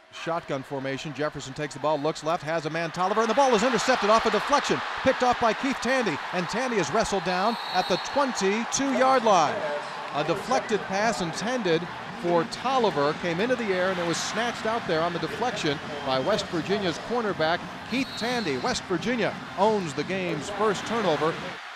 Shotgun formation. Jefferson takes the ball, looks left, has a man, Tolliver, and the ball is intercepted off a deflection. Picked off by Keith Tandy, and Tandy is wrestled down at the 22-yard line. A deflected pass intended for Tolliver came into the air, and it was snatched out there on the deflection by West Virginia's cornerback, Keith Tandy. West Virginia owns the game's first turnover.